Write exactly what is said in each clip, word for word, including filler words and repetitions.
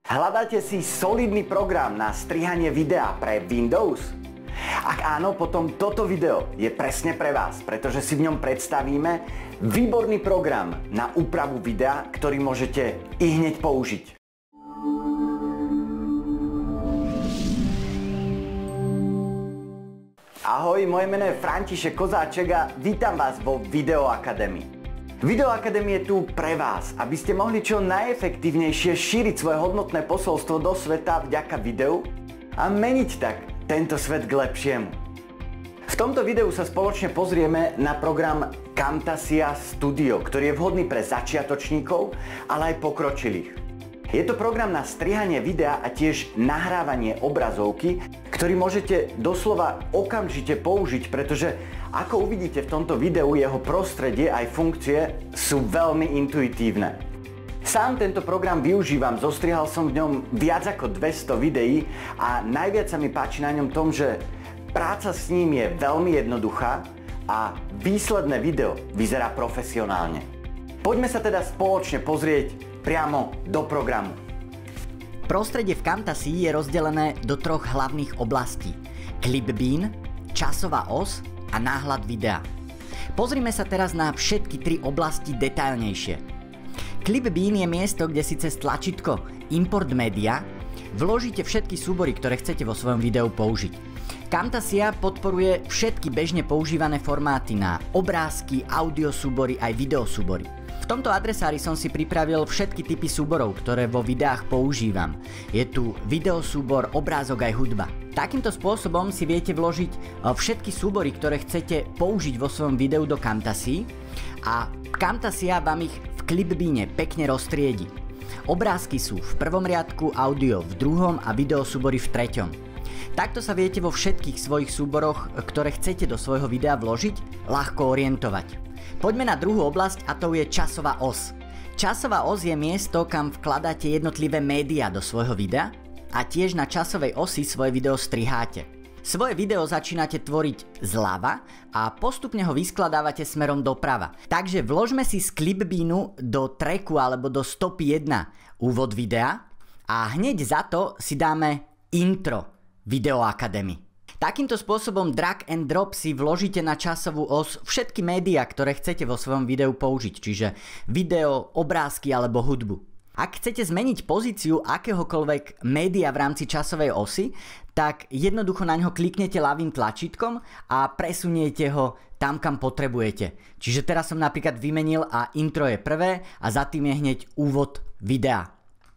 Hľadáte si solidný program na strihanie videa pre Windows? Ak áno, potom toto video je presne pre vás, pretože si v ňom predstavíme výborný program na úpravu videa, ktorý môžete i hneď použiť. Ahoj, moje meno je František Kozáček a vítam vás vo Video Akadémii. Video Akadémie je tu pre vás, aby ste mohli čo najefektívnejšie šíriť svoje hodnotné posolstvo do sveta vďaka videu a meniť tak tento svet k lepšiemu. V tomto videu sa spoločne pozrieme na program Camtasia Studio, ktorý je vhodný pre začiatočníkov, ale aj pokročilých. Je to program na strihanie videa a tiež nahrávanie obrazovky, ktorý môžete doslova okamžite použiť, pretože ako uvidíte v tomto videu, jeho prostredie aj funkcie sú veľmi intuitívne. Sám tento program využívam, zostrihal som v ňom viac ako dvesto videí a najviac sa mi páči na ňom tom, že práca s ním je veľmi jednoduchá a výsledné video vyzerá profesionálne. Poďme sa teda spoločne pozrieť priamo do programu. Prostredie v Camtasii je rozdelené do troch hlavných oblastí: Clipbeam, časová os a náhľad videa. Pozrime sa teraz na všetky tri oblasti detailnejšie. Clipbeam je miesto, kde si cez tlačítko Import Media vložíte všetky súbory, ktoré chcete vo svojom videu použiť. Camtasia podporuje všetky bežne používané formáty na obrázky, audio súbory aj video súbory. V tomto adresári som si pripravil všetky typy súborov, ktoré vo videách používam. Je tu videosúbor, obrázok aj hudba. Takýmto spôsobom si viete vložiť všetky súbory, ktoré chcete použiť vo svojom videu do Camtasii a Camtasia vám ich v Clipbeame pekne roztriedi. Obrázky sú v prvom riadku, audio v druhom a videosúbory v treťom. Takto sa viete vo všetkých svojich súboroch, ktoré chcete do svojho videa vložiť, ľahko orientovať. Poďme na druhú oblasť a to je časová os. Časová os je miesto, kam vkladáte jednotlivé médiá do svojho videa a tiež na časovej osi svoje video striháte. Svoje video začínate tvoriť zľava a postupne ho vyskladávate smerom doprava. Takže vložme si z Clipbeamu do tracku alebo do stopy jedna úvod videa a hneď za to si dáme intro Video Akadémii. Takýmto spôsobom drag and drop si vložíte na časovú os všetky médiá, ktoré chcete vo svojom videu použiť, čiže video, obrázky alebo hudbu. Ak chcete zmeniť pozíciu akéhokoľvek média v rámci časovej osy, tak jednoducho na ňo kliknete ľavým tlačítkom a presuniete ho tam, kam potrebujete. Čiže teraz som napríklad vymenil a intro je prvé a za tým je hneď úvod videa.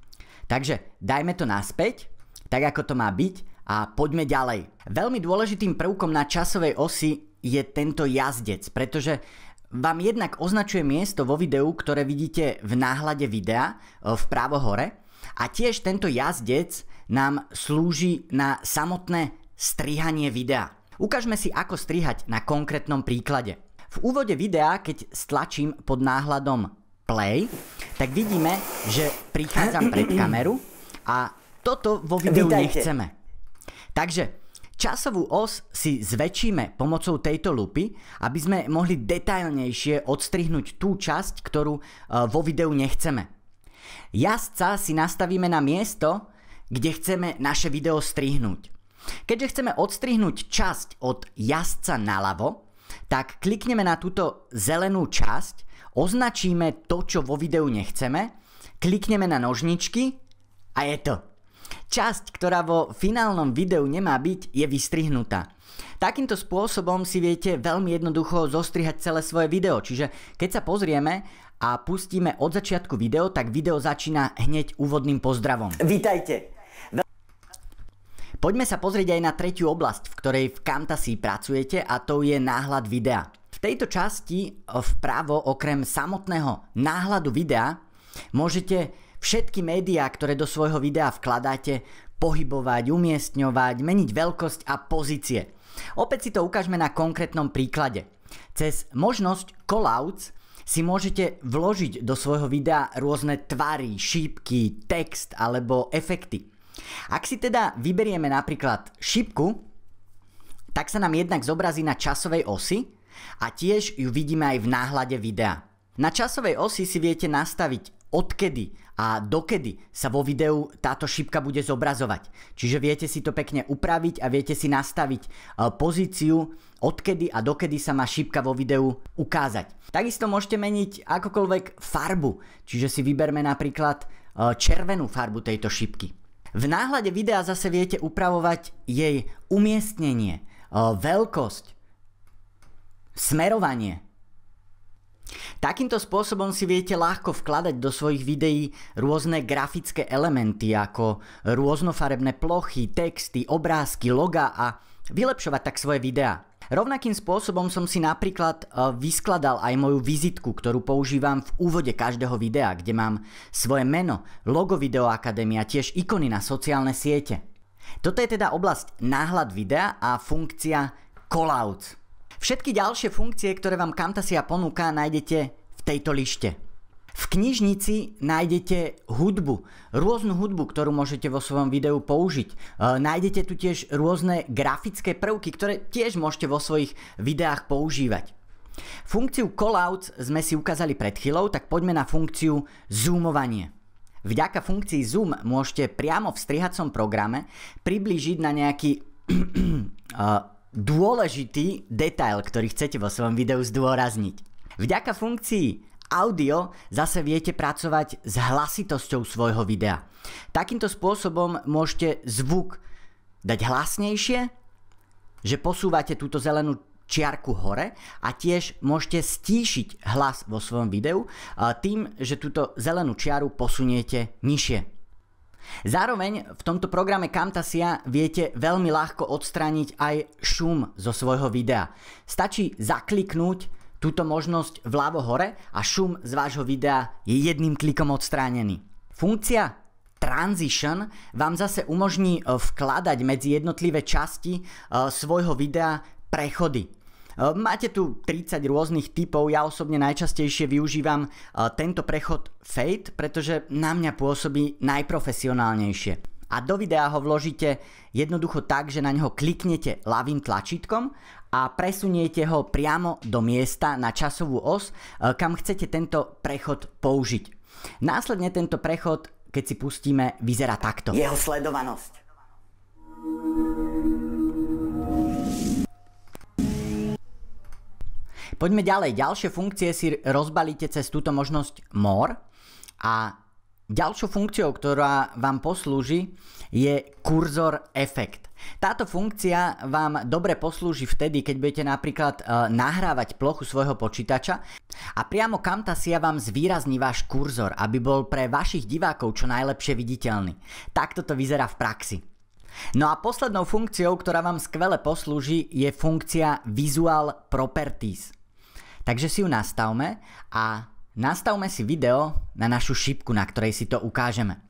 Takže dajme to naspäť, tak ako to má byť. A poďme ďalej. Veľmi dôležitým prvkom na časovej osi je tento jazdec, pretože vám jednak označuje miesto vo videu, ktoré vidíte v náhľade videa vpravo hore, a tiež tento jazdec nám slúži na samotné strihanie videa. Ukážme si, ako strihať na konkrétnom príklade. V úvode videa, keď stlačím pod náhľadom play, tak vidíme, že prichádzam pred kameru a toto vo videu Vítajte. nechceme. Takže časovú os si zväčšíme pomocou tejto lupy, aby sme mohli detailnejšie odstrihnúť tú časť, ktorú vo videu nechceme. Jazdca si nastavíme na miesto, kde chceme naše video strihnúť. Keďže chceme odstrihnúť časť od jazdca naľavo, tak klikneme na túto zelenú časť, označíme to, čo vo videu nechceme, klikneme na nožničky a je to. Časť, ktorá vo finálnom videu nemá byť, je vystrihnutá. Takýmto spôsobom si viete veľmi jednoducho zostrihať celé svoje video, čiže keď sa pozrieme a pustíme od začiatku video, tak video začína hneď úvodným pozdravom. Vítajte. Poďme sa pozrieť aj na tretiu oblasť, v ktorej v Camtasii pracujete, a to je náhľad videa. V tejto časti vpravo okrem samotného náhľadu videa môžete všetky médiá, ktoré do svojho videa vkladáte, pohybovať, umiestňovať, meniť veľkosť a pozície. Opäť si to ukážeme na konkrétnom príklade. Cez možnosť callouts si môžete vložiť do svojho videa rôzne tvary, šípky, text alebo efekty. Ak si teda vyberieme napríklad šípku, tak sa nám jednak zobrazí na časovej osi a tiež ju vidíme aj v náhľade videa. Na časovej osi si viete nastaviť odkedy a dokedy sa vo videu táto šípka bude zobrazovať. Čiže viete si to pekne upraviť a viete si nastaviť pozíciu, odkedy a dokedy sa má šípka vo videu ukázať. Takisto môžete meniť akokoľvek farbu, čiže si vyberme napríklad červenú farbu tejto šípky. V náhľade videa zase viete upravovať jej umiestnenie, veľkosť, smerovanie. Takýmto spôsobom si viete ľahko vkladať do svojich videí rôzne grafické elementy ako rôznofarebné plochy, texty, obrázky, logá a vylepšovať tak svoje videá. Rovnakým spôsobom som si napríklad vyskladal aj moju vizitku, ktorú používam v úvode každého videa, kde mám svoje meno, logo Video Akadémie a tiež ikony na sociálne siete. Toto je teda oblasť náhľad videa a funkcia callouts. Všetky ďalšie funkcie, ktoré vám Camtasia ponúka, nájdete v tejto lište. V knižnici nájdete hudbu, rôznu hudbu, ktorú môžete vo svojom videu použiť. E, nájdete tu tiež rôzne grafické prvky, ktoré tiež môžete vo svojich videách používať. Funkciu callouts sme si ukázali pred chvíľou, tak poďme na funkciu zoomovanie. Vďaka funkcii zoom môžete priamo v strihacom programe priblížiť na nejaký uh, dôležitý detail, ktorý chcete vo svojom videu zdôrazniť. Vďaka funkcii audio zase viete pracovať s hlasitosťou svojho videa. Takýmto spôsobom môžete zvuk dať hlasnejšie, že posúvate túto zelenú čiarku hore a tiež môžete stíšiť hlas vo svojom videu tým, že túto zelenú čiaru posuniete nižšie. Zároveň v tomto programe Camtasia viete veľmi ľahko odstrániť aj šum zo svojho videa. Stačí zakliknúť túto možnosť vľavo hore a šum z vášho videa je jedným klikom odstránený. Funkcia Transition vám zase umožní vkladať medzi jednotlivé časti svojho videa prechody. Máte tu tridsať rôznych typov, ja osobne najčastejšie využívam tento prechod Fade, pretože na mňa pôsobí najprofesionálnejšie. A do videa ho vložíte jednoducho tak, že na neho kliknete ľavým tlačítkom a presuniete ho priamo do miesta na časovú os, kam chcete tento prechod použiť. Následne tento prechod, keď si pustíme, vyzerá takto. Jeho sledovanosť. Poďme ďalej. Ďalšie funkcie si rozbalíte cez túto možnosť More a ďalšou funkciou, ktorá vám poslúži, je kurzor efekt. Táto funkcia vám dobre poslúži vtedy, keď budete napríklad e, nahrávať plochu svojho počítača a priamo Camtasia vám zvýrazní váš kurzor, aby bol pre vašich divákov čo najlepšie viditeľný. Takto to vyzerá v praxi. No a poslednou funkciou, ktorá vám skvele poslúži, je funkcia Visual Properties. Takže si ju nastavme a nastavme si video na našu šípku, na ktorej si to ukážeme.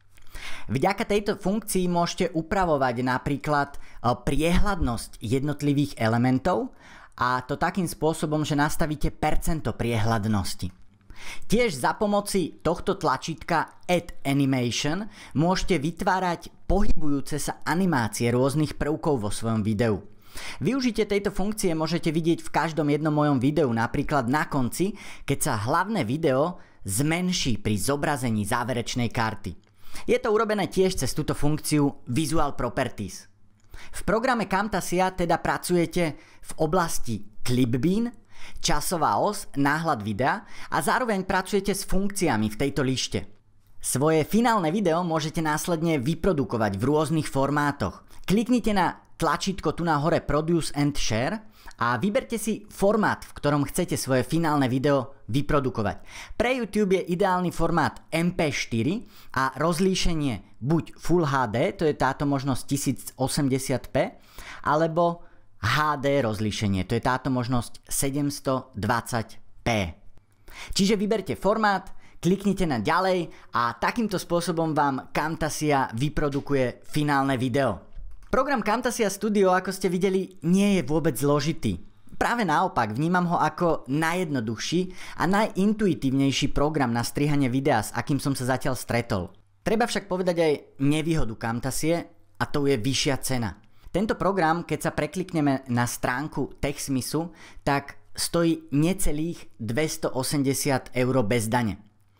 Vďaka tejto funkcii môžete upravovať napríklad priehľadnosť jednotlivých elementov a to takým spôsobom, že nastavíte percento priehľadnosti. Tiež za pomoci tohto tlačítka Add Animation môžete vytvárať pohybujúce sa animácie rôznych prvkov vo svojom videu. Využitie tejto funkcie môžete vidieť v každom jednom mojom videu, napríklad na konci, keď sa hlavné video zmenší pri zobrazení záverečnej karty. Je to urobené tiež cez túto funkciu Visual Properties. V programe Camtasia teda pracujete v oblasti Clipbeam, časová os, náhľad videa a zároveň pracujete s funkciami v tejto lište. Svoje finálne video môžete následne vyprodukovať v rôznych formátoch. Kliknite na tlačítko tu na hore Produce and Share a vyberte si formát, v ktorom chcete svoje finálne video vyprodukovať. Pre YouTube je ideálny formát em pé štyri a rozlíšenie buď Full há dé, to je táto možnosť tisíc osemdesiat pé, alebo há dé rozlíšenie, to je táto možnosť sedemstodvadsať pé. Čiže vyberte formát, kliknite na ďalej a takýmto spôsobom vám Camtasia vyprodukuje finálne video. Program Camtasia Studio, ako ste videli, nie je vôbec zložitý. Práve naopak, vnímam ho ako najjednoduchší a najintuitívnejší program na strihanie videa, s akým som sa zatiaľ stretol. Treba však povedať aj nevýhodu Camtasie a to je vyššia cena. Tento program, keď sa preklikneme na stránku TechSmithsu, tak stojí necelých dvestoosemdesiat eur bez dane.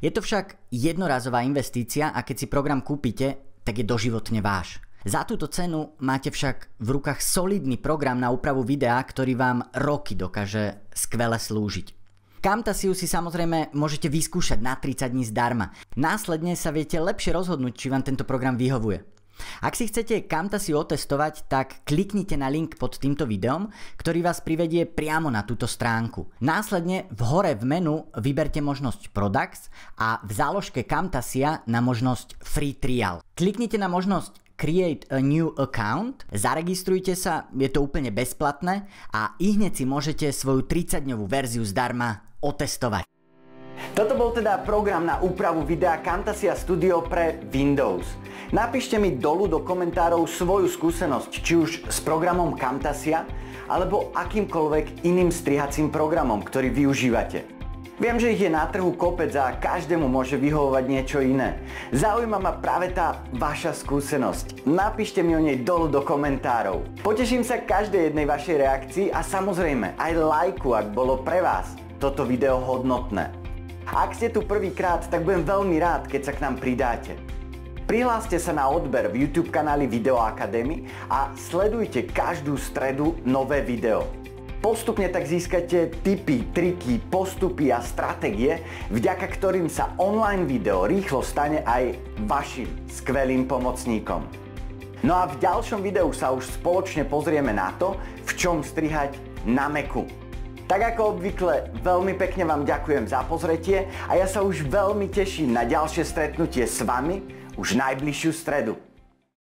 Je to však jednorazová investícia a keď si program kúpite, tak je doživotne váš. Za túto cenu máte však v rukách solidný program na úpravu videa, ktorý vám roky dokáže skvele slúžiť. Camtasiu si samozrejme môžete vyskúšať na tridsať dní zdarma. Následne sa viete lepšie rozhodnúť, či vám tento program vyhovuje. Ak si chcete Camtasiu otestovať, tak kliknite na link pod týmto videom, ktorý vás privedie priamo na túto stránku. Následne v hore v menu vyberte možnosť Products a v záložke Camtasia na možnosť Free Trial. Kliknite na možnosť Create a new account, zaregistrujte sa, je to úplne bezplatné a ihneď si môžete svoju tridsaťdňovú verziu zdarma otestovať. Toto bol teda program na úpravu videa Camtasia Studio pre Windows. Napíšte mi dolu do komentárov svoju skúsenosť, či už s programom Camtasia, alebo akýmkoľvek iným strihacím programom, ktorý využívate. Viem, že ich je na trhu kopec a každému môže vyhovovať niečo iné. Zaujíma ma práve tá vaša skúsenosť. Napíšte mi o nej dolu do komentárov. Poteším sa každej jednej vašej reakcii a samozrejme aj lajku, ak bolo pre vás toto video hodnotné. Ak ste tu prvýkrát, tak budem veľmi rád, keď sa k nám pridáte. Prihláste sa na odber v YouTube kanáli Video Academy a sledujte každú stredu nové video. Postupne tak získate tipy, triky, postupy a stratégie, vďaka ktorým sa online video rýchlo stane aj vašim skvelým pomocníkom. No a v ďalšom videu sa už spoločne pozrieme na to, v čom strihať na Macu. Tak ako obvykle, veľmi pekne vám ďakujem za pozretie a ja sa už veľmi teším na ďalšie stretnutie s vami už najbližšiu stredu.